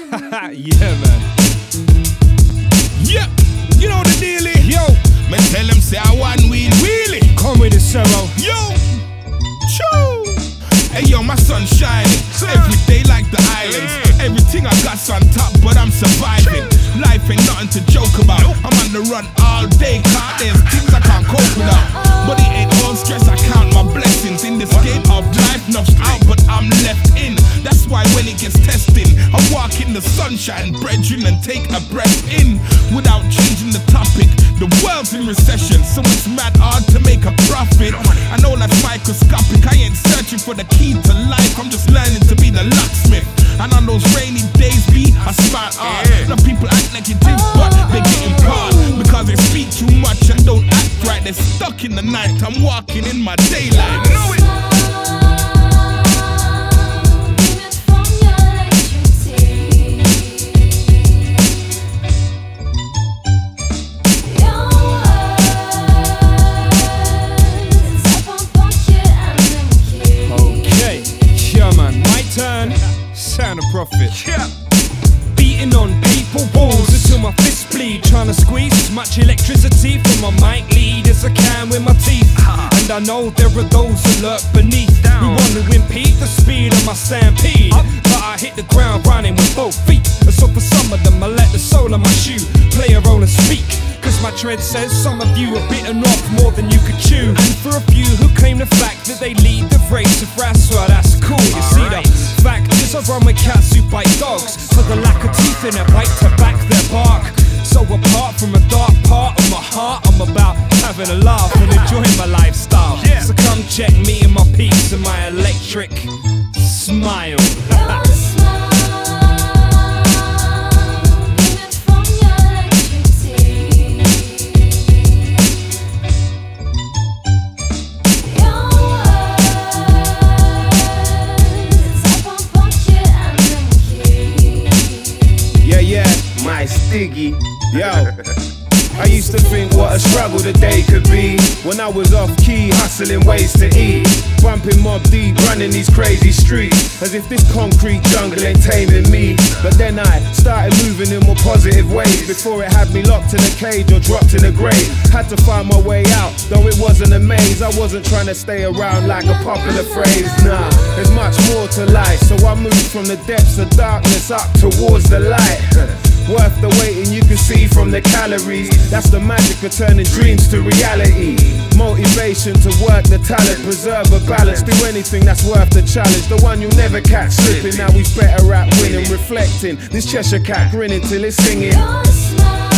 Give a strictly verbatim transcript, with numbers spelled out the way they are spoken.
Yeah, man. Yeah, you know the deal is. Yo, man, tell them say I want wheel wheelie. come with it, Cero. Yo, choo. Hey yo, my sun shining every day like the islands. Everything I got's on top, but I'm surviving. Life ain't nothing to joke about. I'm on the run all day, cause there's things I can't cope without. But it ain't all stress, I count my blessings. In this game of life, nuff's out, but I'm left in. That's why when it gets testing, I walk in the sunshine, brethren, and take a breath in. Without changing the topic, the world's in recession, so it's mad hard to make a profit. I know that's microscopic, I ain't searching for the key to life, I'm just learning to be the locksmith. And on those rainy days, be I smile hard. Some people act negative, but they're getting caught because they speak too much and don't act right. They're stuck in the night, I'm walking in my daylight. Know it. Sound of profit. Yeah. Beating on people walls until my fists bleed, trying to squeeze as much electricity from my mic lead as I can with my teeth. Uh-huh. And I know there are those who lurk beneath, Down. who want to impede the speed of my stampede. Up. But I hit the ground running with both feet, and so for some of them I let the sole of my shoe play a role and speak. Cause my tread says some of you are bitten off more than you could chew. And for a few who claim the fact that they lead the race of rats, well that's cool, you All see right. the fact is I run with cats who bite dogs, for the lack of teeth in their bite to back their bark. So apart from a dark part of my heart, I'm about having a laugh and enjoying my lifestyle. Yeah. So come check me and my peace and my electric smile. My Stiggy, yo. I used to think what a struggle the day could be when I was off key, hustling ways to eat, bumping Mob Deep, running these crazy streets, as if this concrete jungle ain't taming me. But then I started moving in more positive ways before it had me locked in a cage or dropped in a grave. Had to find my way out, though it wasn't a maze. I wasn't trying to stay around like a popular phrase. Nah, there's much more to life, so I moved from the depths of darkness up towards the light. Worth the waiting, you can see from the calories. That's the magic of turning dreams to reality. Motivation to work the talent, preserve a balance, do anything that's worth the challenge. The one you'll never catch slipping. Now he's better at winning, reflecting. This Cheshire cat grinning till it's singing.